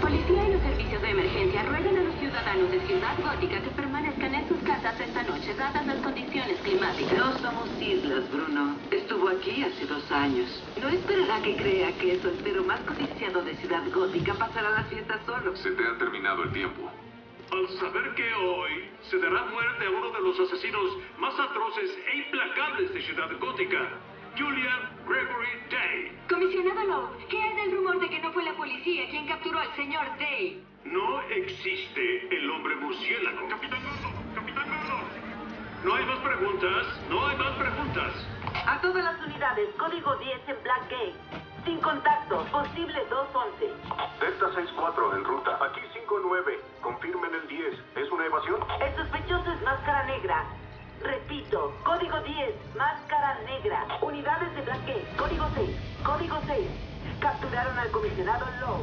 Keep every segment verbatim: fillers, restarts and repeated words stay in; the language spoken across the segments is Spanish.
policía y los servicios de emergencia ruegan a los ciudadanos de Ciudad Gótica que permanezcan en sus casas esta noche, dadas las condiciones climáticas. No somos islas, Bruno. Estuvo aquí hace dos años. No esperará que crea que el soltero más codiciado de Ciudad Gótica pasará las fiestas solo. Se te ha terminado el tiempo. Al saber que hoy se dará muerte a uno de los asesinos más atroces e implacables de Ciudad Gótica, Julian Gregory Day. Comisionado Lowe, ¿qué hay del rumor de que no fue la policía quien capturó al señor Day? No existe el hombre murciélago. Capitán Gordo, Capitán Gordo. No hay más preguntas, no hay más preguntas. A todas las unidades, código diez en Blackgate. Sin contacto, posible dos once. Delta seis cuatro en ruta. Aquí cinco nueve. Confirmen el diez. ¿Es una evasión? El sospechoso es Máscara Negra. Repito, código diez, Máscara Negra. Unidades de Blackgate, código seis, código seis. Capturaron al comisionado Lowe.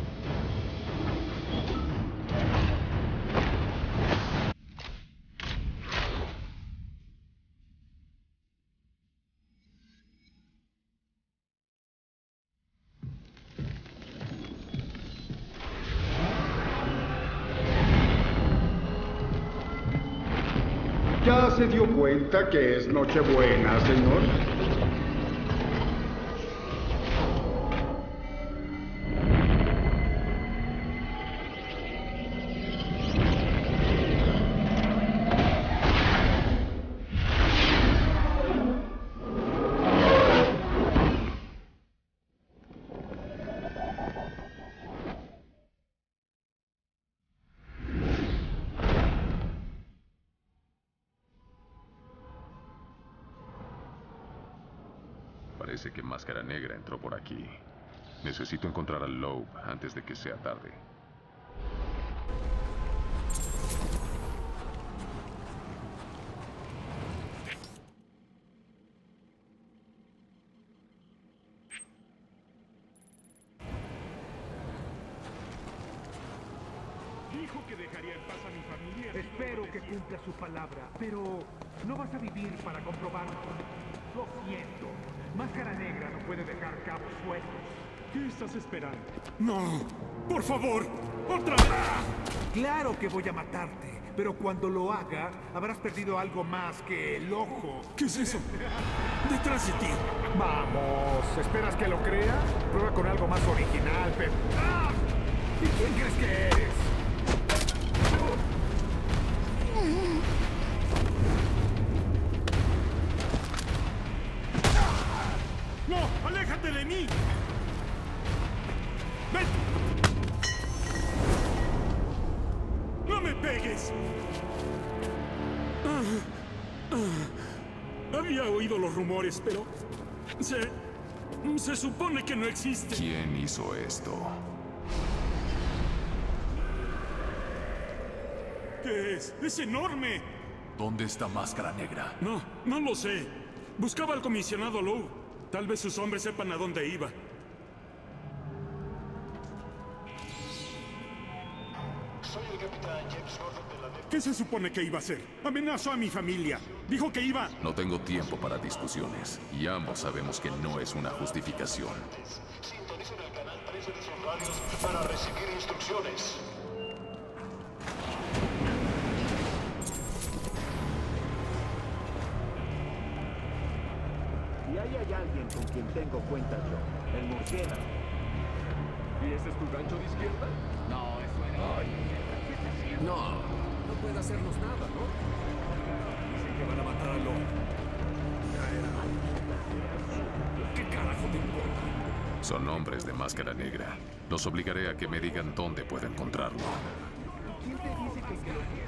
¿Ya se dio cuenta que es Nochebuena, señor? Parece que Máscara Negra entró por aquí. Necesito encontrar a Lowe antes de que sea tarde. Dijo que dejaría en paz a mi familia. Espero que cumpla su palabra, pero no vas a vivir para comprobarlo. Lo siento. Máscara Negra no puede dejar cabos sueltos. ¿Qué estás esperando? ¡No! ¡Por favor! ¡Otra vez! Claro que voy a matarte, pero cuando lo haga, habrás perdido algo más que el ojo. ¿Qué es eso? Detrás de ti. Vamos, ¿esperas que lo crea? Prueba con algo más original, pero... ¡Ah! ¿Y quién crees que eres? ¡No! ¡Aléjate de mí! ¡Ven! ¡No me pegues! Ah, ah. Había oído los rumores, pero... Se... Se supone que no existe. ¿Quién hizo esto? ¿Qué es? ¡Es enorme! ¿Dónde está Máscara Negra? No, no lo sé. Buscaba al comisionado Lowe. Tal vez sus hombres sepan a dónde iba. Soy el capitán James Gordon de la D E P. ¿Qué se supone que iba a hacer? Amenazó a mi familia. Dijo que iba... No tengo tiempo para discusiones. Y ambos sabemos que no es una justificación. Sintonicen el canal trece de sus radios para recibir instrucciones. Y ahí hay alguien con quien tengo cuentas yo, el murciélago. ¿Y ese es tu gancho de izquierda? No, eso era... Ay, ¿qué está haciendo? No, no puede hacernos nada, ¿no? Dicen que van a matar a Lowe. ¿Qué carajo te importa? Son hombres de Máscara Negra. Los obligaré a que me digan dónde puedo encontrarlo. ¿Quién te dice que se lo quiere?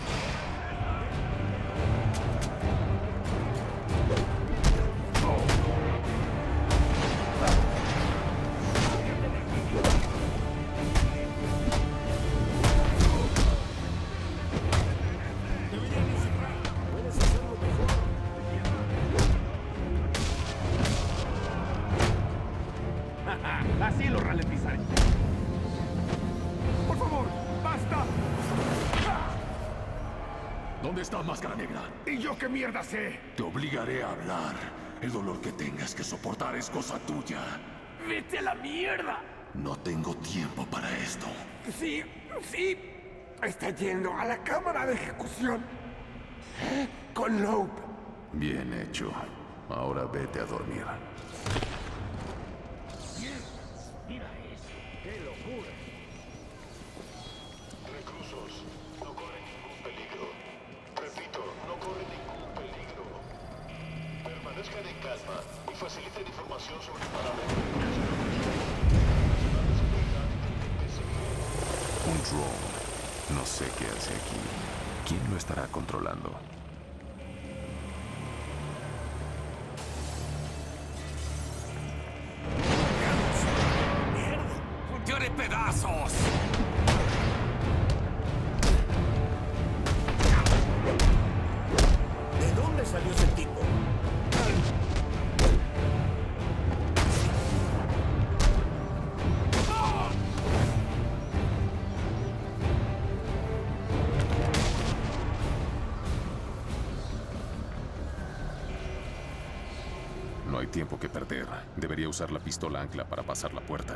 Así lo ralentizaré. Por favor, basta. ¿Dónde está Máscara Negra? ¿Y yo qué mierda sé? Te obligaré a hablar. El dolor que tengas que soportar es cosa tuya. ¡Vete a la mierda! No tengo tiempo para esto. Sí, sí. Está yendo a la cámara de ejecución. Con Loeb. Bien hecho. Ahora vete a dormir. Mira eso. ¡Qué locura! Reclusos, no corren ningún peligro. Repito, no corren ningún peligro. Permanezcan en calma y faciliten información sobre el paradero del comisionado Nacional de Seguridad intenten seguir. Un drone. No sé qué hace aquí. ¿Quién lo estará controlando? ¡Tío de pedazos! ¿De dónde salió ese tipo? No hay tiempo que perder. Debería usar la pistola ancla para pasar la puerta.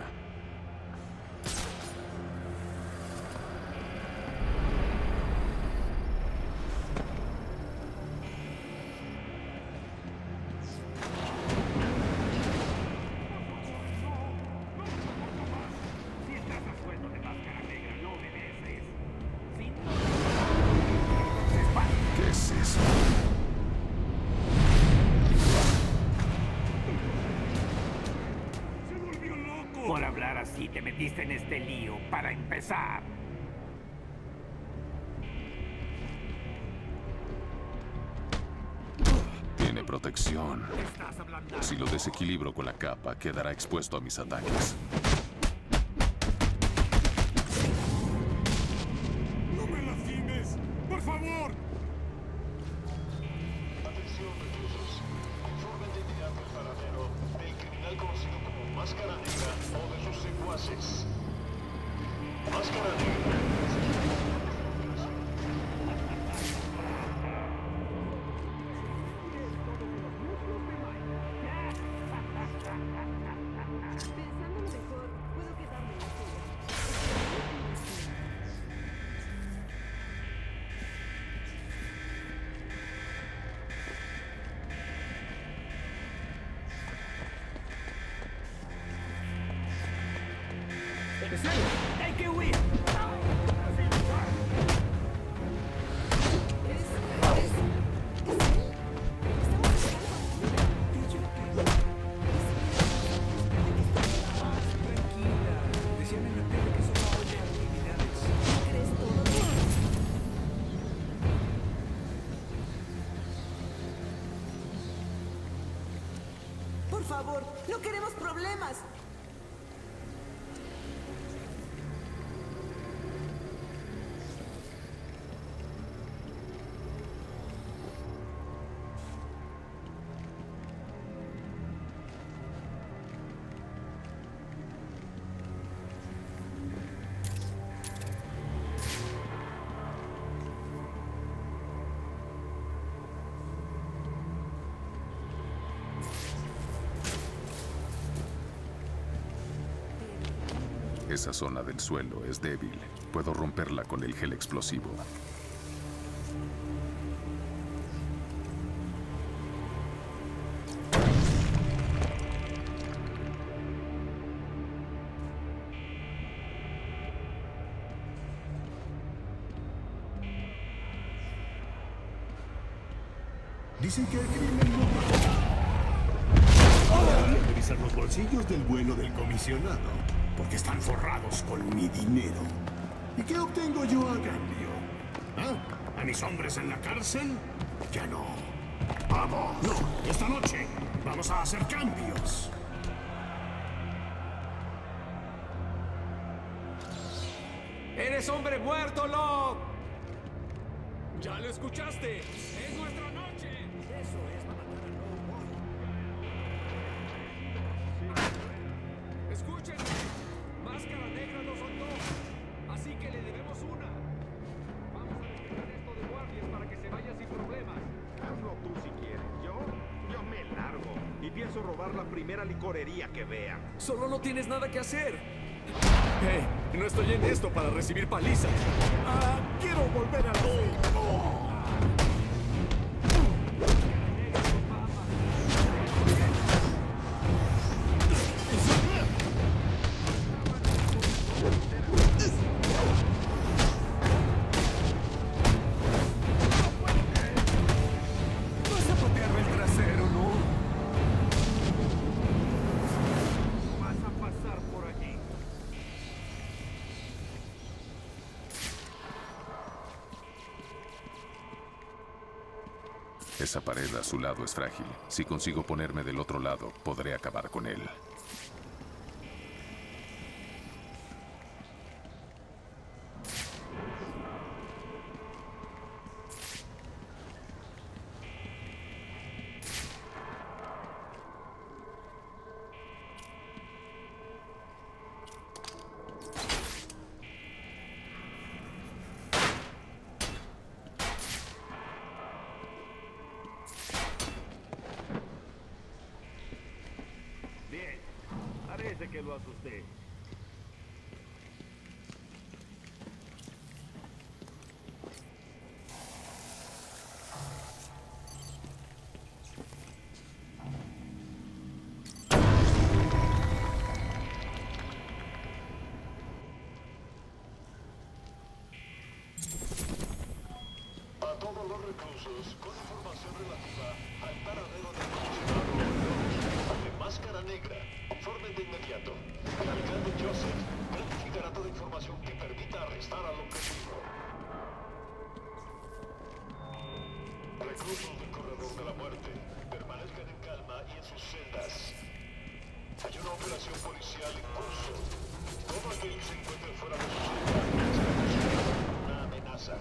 Si estás a sueldo de Máscara Negra, no obedeces. Si no... ¿Qué es eso? Por hablar así te metiste en este lío, para empezar. Tiene protección. Estás hablando. Si lo desequilibro con la capa, quedará expuesto a mis ataques. ¡No me lastimes! ¡Por favor! Atención, reclusos. Informen de inmediato el paradero del criminal conocido como Máscara Negra o de sus secuaces. Máscara Negra. Pensándolo mejor, puedo quedarme en la silla. ¡Hay que huir! Decían en la tele que solo oye actividades. ¿Crees todo? Por favor, no queremos problemas. Esa zona del suelo es débil. Puedo romperla con el gel explosivo. Dicen que el crimen no pasa. Voy a revisar los bolsillos del vuelo del comisionado, porque están forrados con mi dinero. ¿Y qué obtengo yo a cambio? ¿Ah? ¿A mis hombres en la cárcel? Ya no. ¡Vamos! No, esta noche vamos a hacer cambios. ¡Eres hombre muerto, Loeb! ¡Ya lo escuchaste! ¡Es nuestra noche! Eso es matar a Loeb. ¡Escúchenme! Máscara Negra lo soltó. Así que le debemos una. Vamos a despejar esto de guardias para que se vaya sin problemas. Hazlo tú si quieres. Yo, yo me largo. Y pienso robar la primera licorería que vea. Solo no tienes nada que hacer. Hey, no estoy en esto para recibir palizas. Ah, quiero volver a lo... Oh. Esa pared a su lado es frágil. Si consigo ponerme del otro lado, podré acabar con él. Parece que lo asusté. A todos los reclusos con información relativa al paradero del comisionado de Máscara Negra. Informen de inmediato. El alcalde Joseph verificará toda información que permita arrestar al objetivo. Reclusos del corredor de la muerte, permanezcan en calma y en sus celdas. Hay una operación policial en curso. Todo aquel que se encuentre fuera de su celda será considerado una amenaza.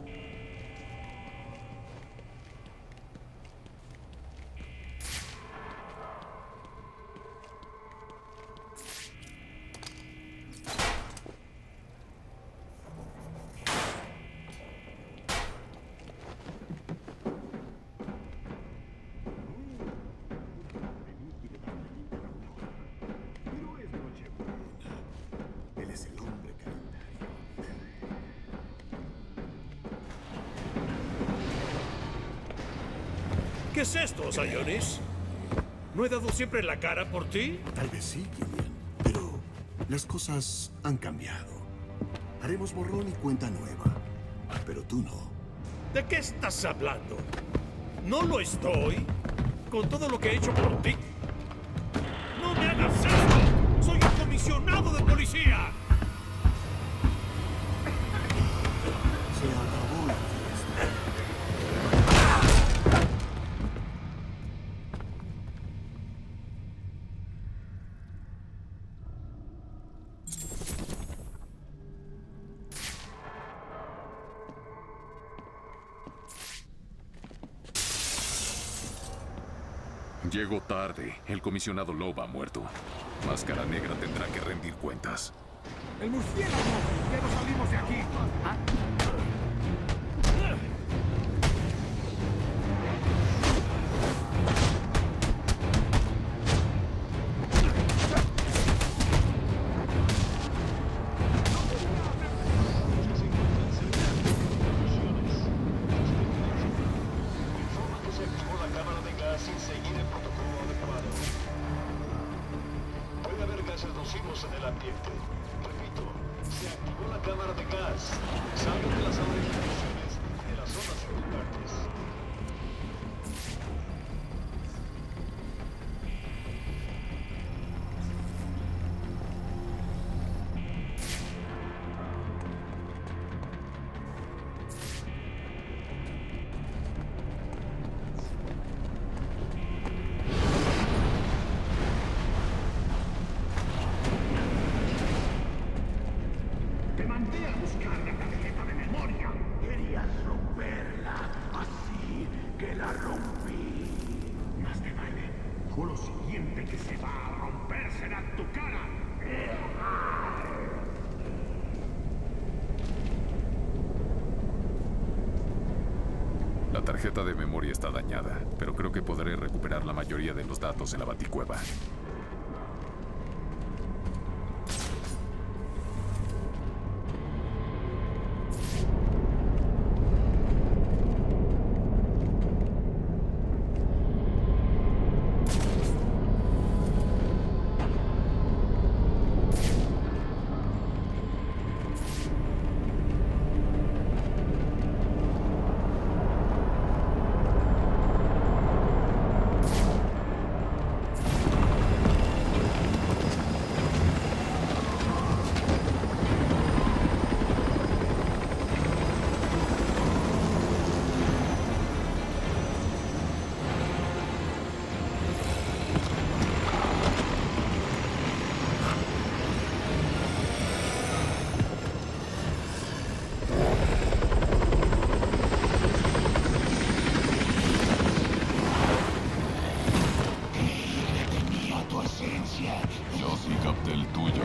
¿Qué es esto, Sionis? ¿No he dado siempre la cara por ti? Tal vez sí, Killian, pero las cosas han cambiado. Haremos borrón y cuenta nueva, pero tú no. ¿De qué estás hablando? ¿No lo estoy? ¿Con todo lo que he hecho por ti? ¡No me hagas esto! ¡Soy un comisionado de policía! Se acabó la fiesta. Llego tarde. El comisionado Loeb ha muerto. Máscara Negra tendrá que rendir cuentas. ¡El murciélago! ¡Ya no salimos de aquí! ¿Ah? Sin seguir el protocolo adecuado. Puede haber gases nocivos en el ambiente. Repito, se activó la cámara de gas. Salgan de la sala de instrucciones y de las zonas circundantes. La tarjeta de memoria está dañada, pero creo que podré recuperar la mayoría de los datos en la Baticueva. conciencia. Yo sí capté el tuyo.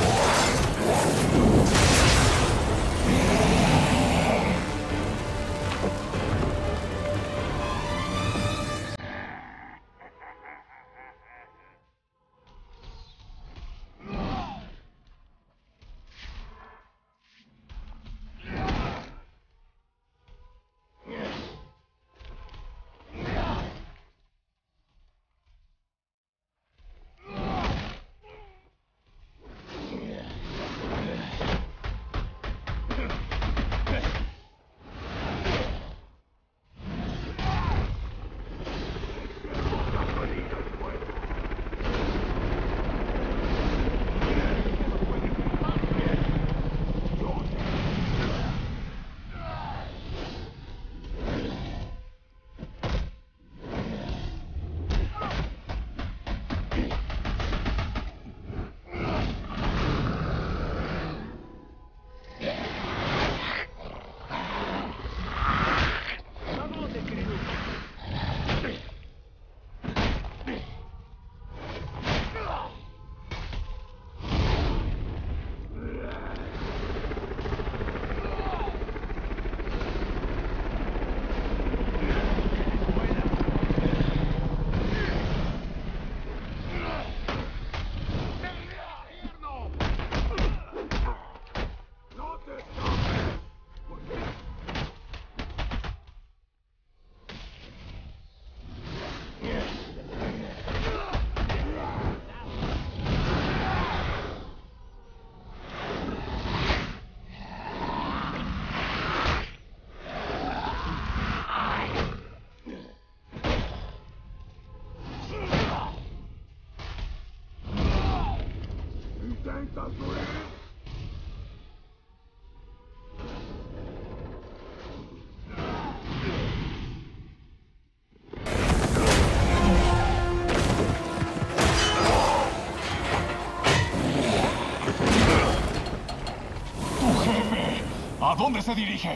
¿A dónde se dirige?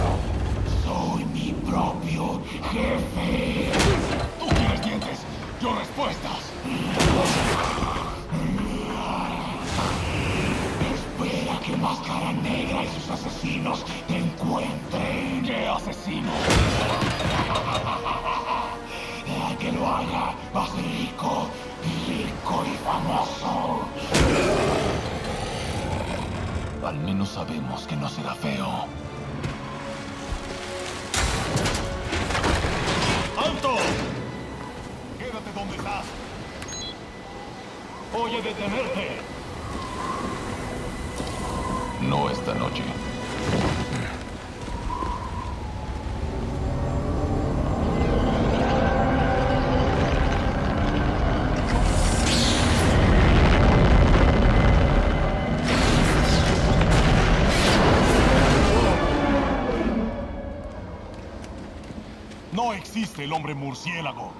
Soy mi propio jefe. Tú quieres dientes, yo respuestas. Espera que Máscara Negra y sus asesinos te encuentren. ¿Qué asesino? El que lo haga va a ser rico, rico y famoso. Al menos sabemos que no será feo. ¡Alto! Quédate donde estás. Voy a detenerte. No esta noche. No existe el hombre murciélago.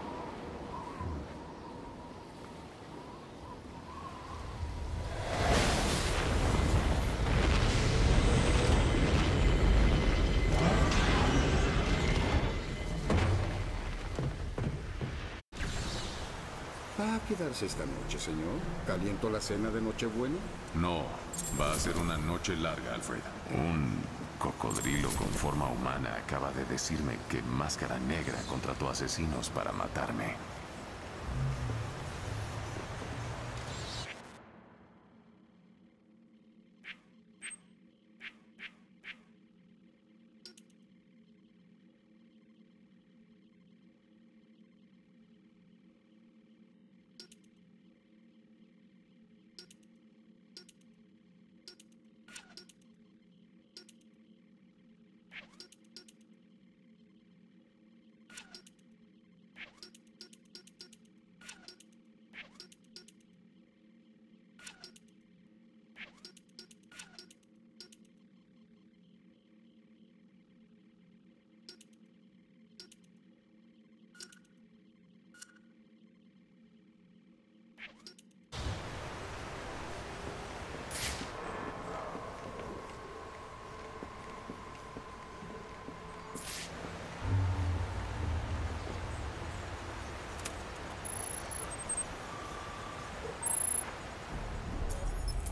¿Va a quedarse esta noche, señor? ¿Caliento la cena de Nochebuena? No, va a ser una noche larga, Alfred. Un cocodrilo con forma humana acaba de decirme que Máscara Negra contrató asesinos para matarme.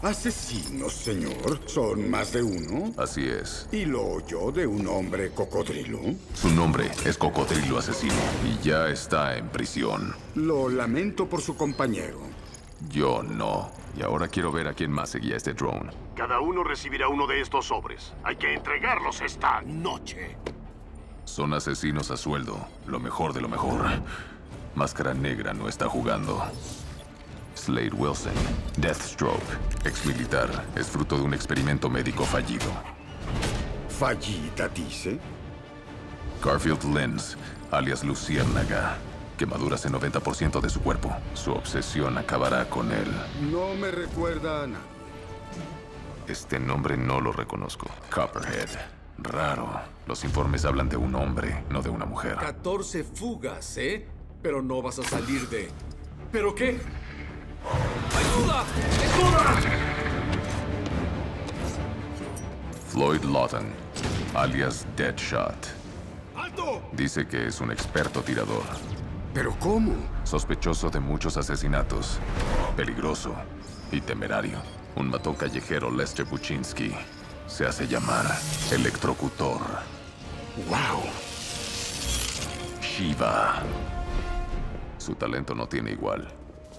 ¿Asesinos, señor? ¿Son más de uno? Así es. ¿Y lo oyó de un hombre cocodrilo? Su nombre es Cocodrilo Asesino y ya está en prisión. Lo lamento por su compañero. Yo no. Y ahora quiero ver a quién más seguía este drone. Cada uno recibirá uno de estos sobres. Hay que entregarlos esta noche. Son asesinos a sueldo. Lo mejor de lo mejor. Máscara Negra no está jugando. Slade Wilson, Deathstroke, exmilitar, es fruto de un experimento médico fallido. ¿Fallida, dice? Garfield Lens, alias Luciérnaga. Quemaduras en noventa por ciento de su cuerpo. Su obsesión acabará con él. No me recuerda a nadie. Este nombre no lo reconozco. Copperhead. Raro. Los informes hablan de un hombre, no de una mujer. catorce fugas, ¿eh? Pero no vas a salir de... ¿Pero qué? ¡Ayuda! ¡Ayuda! Floyd Lawton, alias Deadshot. ¡Alto! Dice que es un experto tirador. ¿Pero cómo? Sospechoso de muchos asesinatos. Peligroso y temerario. Un matón callejero, Lester Buczynski. Se hace llamar Electrocutor. ¡Wow! Shiva. Su talento no tiene igual.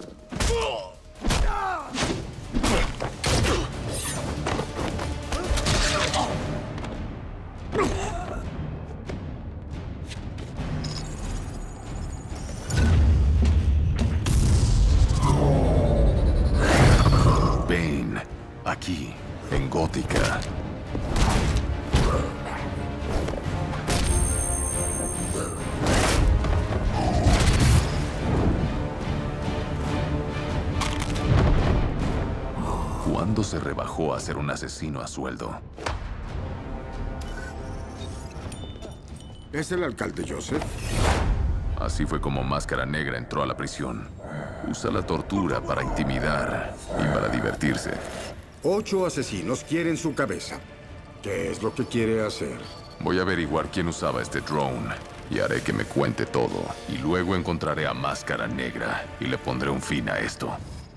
Bane, aquí, en Gótica. ¿Cuándo se rebajó a ser un asesino a sueldo? ¿Es el alcalde Joseph? Así fue como Máscara Negra entró a la prisión. Usa la tortura para intimidar y para divertirse. Ocho asesinos quieren su cabeza. ¿Qué es lo que quiere hacer? Voy a averiguar quién usaba este drone y haré que me cuente todo. Y luego encontraré a Máscara Negra y le pondré un fin a esto.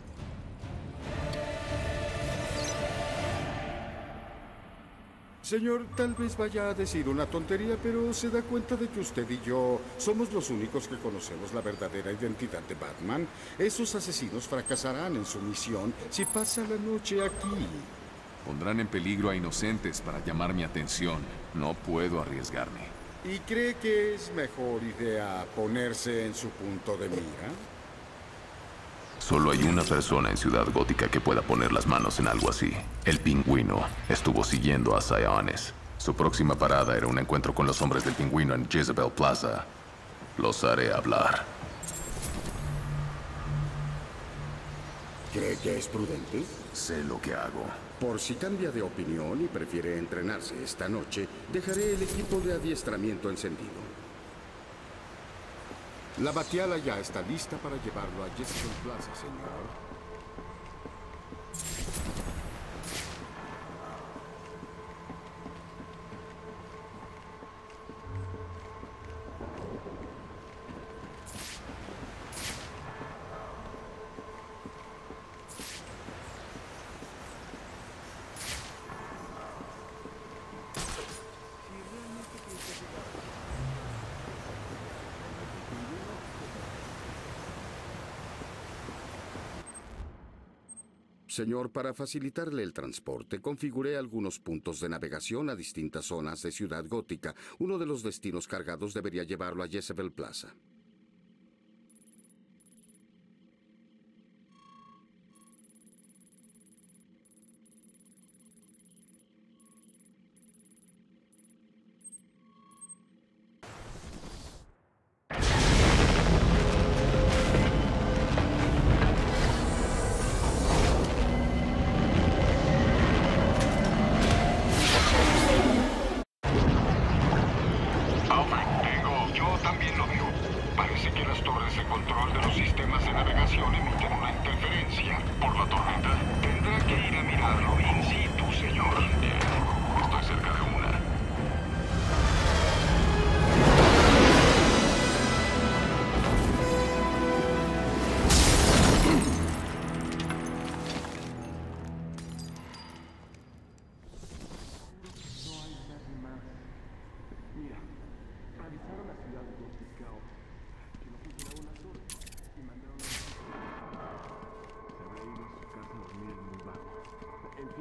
Señor, tal vez vaya a decir una tontería, pero se da cuenta de que usted y yo somos los únicos que conocemos la verdadera identidad de Batman. Esos asesinos fracasarán en su misión si pasa la noche aquí. Pondrán en peligro a inocentes para llamar mi atención. No puedo arriesgarme. ¿Y cree que es mejor idea ponerse en su punto de mira? Solo hay una persona en Ciudad Gótica que pueda poner las manos en algo así. El Pingüino estuvo siguiendo a Sionis. Su próxima parada era un encuentro con los hombres del Pingüino en Jezebel Plaza. Los haré hablar. ¿Cree que es prudente? Sé lo que hago. Por si cambia de opinión y prefiere entrenarse esta noche, dejaré el equipo de adiestramiento encendido. La batiala ya está lista para llevarlo a Jezebel Plaza, señor. Señor, para facilitarle el transporte, configuré algunos puntos de navegación a distintas zonas de Ciudad Gótica. Uno de los destinos cargados debería llevarlo a Jezebel Plaza.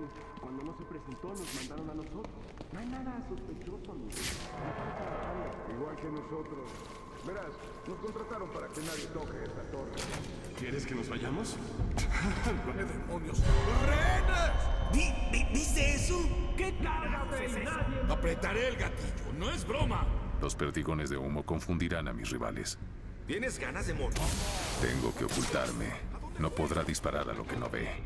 Cuando no se presentó, nos mandaron a nosotros. No hay nada sospechoso, amigo. Están trabajando. Igual que nosotros. Verás, nos contrataron para que nadie toque esta torre. ¿Quieres que nos vayamos? ¡Qué demonios! ¡Rehenes! ¿Vi, vi, ¿Viste eso? ¿Qué cargas es eso? Apretaré el gatillo, no es broma. Los perdigones de humo confundirán a mis rivales. ¿Tienes ganas de morir? Tengo que ocultarme. No podrá disparar a lo que no ve.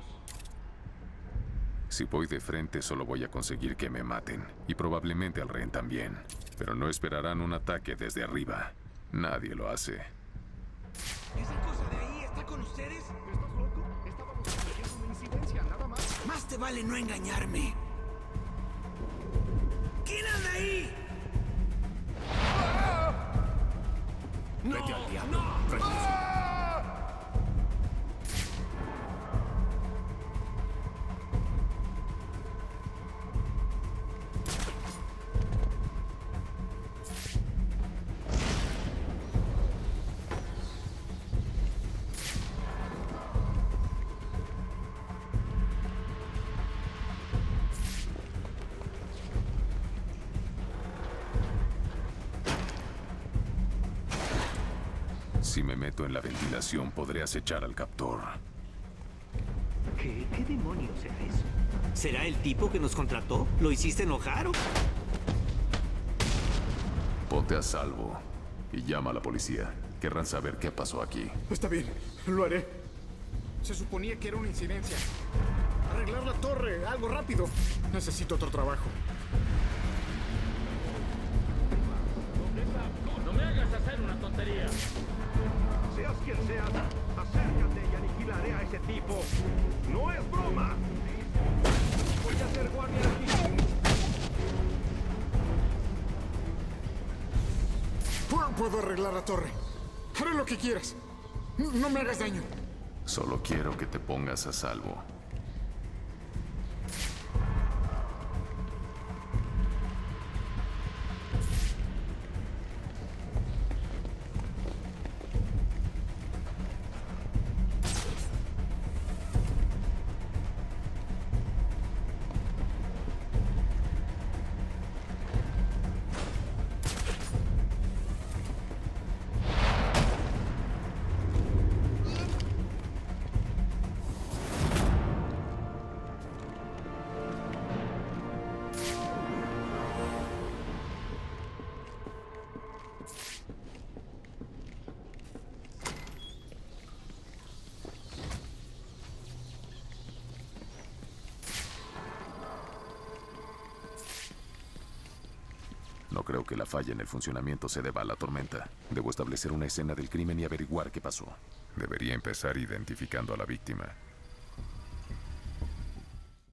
Si voy de frente, solo voy a conseguir que me maten. Y probablemente al rehén también. Pero no esperarán un ataque desde arriba. Nadie lo hace. ¿Esa cosa de ahí está con ustedes? ¿Estás loco? Estábamos haciendo una incidencia, nada más. Más te vale no engañarme. ¿Quién anda ahí? ¡No! ¡Vete al diablo! ¡No! Si me meto en la ventilación, podré acechar al captor. ¿Qué? ¿Qué demonios será eso? ¿Será el tipo que nos contrató? ¿Lo hiciste enojar o...? Ponte a salvo y llama a la policía. Querrán saber qué pasó aquí. Está bien, lo haré. Se suponía que era una incidencia. Arreglar la torre, algo rápido. Necesito otro trabajo. No me hagas hacer una tontería. Seas quien seas, acércate y aniquilaré a ese tipo. ¡No es broma! Voy a hacer guardia aquí. Puedo arreglar la torre. Haré lo que quieras. No me hagas daño. Solo quiero que te pongas a salvo. No creo que la falla en el funcionamiento se deba a la tormenta. Debo establecer una escena del crimen y averiguar qué pasó. Debería empezar identificando a la víctima.